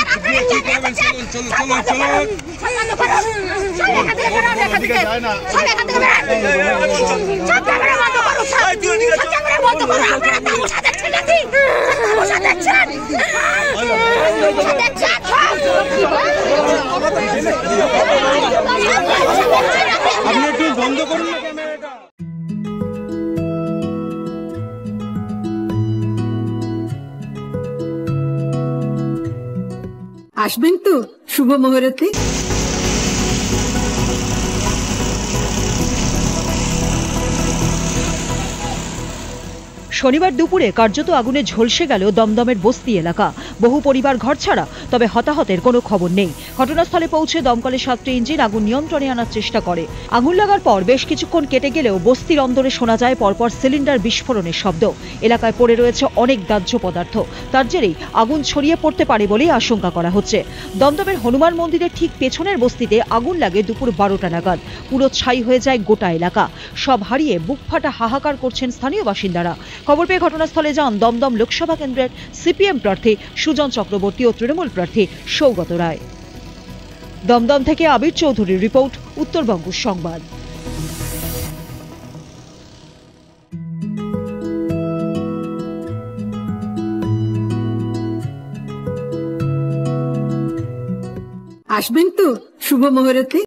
আপনি একটু বন্ধ করুন না ক্যামেরাটা। আসবেন তো শুভ মুহূর্তে। শনিবার দুপুরে কার্যত আগুনে ঝলসে গেল দমদমের বস্তি এলাকা। বহু পরিবার ঘরছাড়া, তবে হতাহতের কোনো খবর নেই। ঘটনাস্থলে পৌঁছে দমকলের 7টি ইঞ্জিন আগুন নিয়ন্ত্রণে আনার চেষ্টা করে। আগুন লাগার পর বেশ কিছুক্ষণ কেটে গেলেও বস্তির অন্দরে শোনা যায় পরপর সিলিন্ডার বিস্ফোরণের শব্দ। এলাকায় পড়ে রয়েছে অনেক দাহ্য পদার্থ। তার জেরেই আগুন ছড়িয়ে পড়তে পারে বলেই আশঙ্কা করা হচ্ছে। দমদমের হনুমান মন্দিরের ঠিক পেছনের বস্তিতে আগুন লাগে দুপুর 12টা নাগাদ। পুরো ছাই হয়ে যায় গোটা এলাকা। সব হারিয়ে বুক ফাটা হাহাকার করছেন স্থানীয় বাসিন্দারা। খবর পেয়ে ঘটনাস্থলে যান দমদম লোকসভা কেন্দ্রের সিপিএম প্রার্থী সুজন চক্রবর্তী ও তৃণমূল প্রার্থী সৌগত রায়। দমদম থেকে আবির চৌধুরীর রিপোর্ট, উত্তরবঙ্গ সংবাদ। আসবেন তো শুভ মুহূর্তে।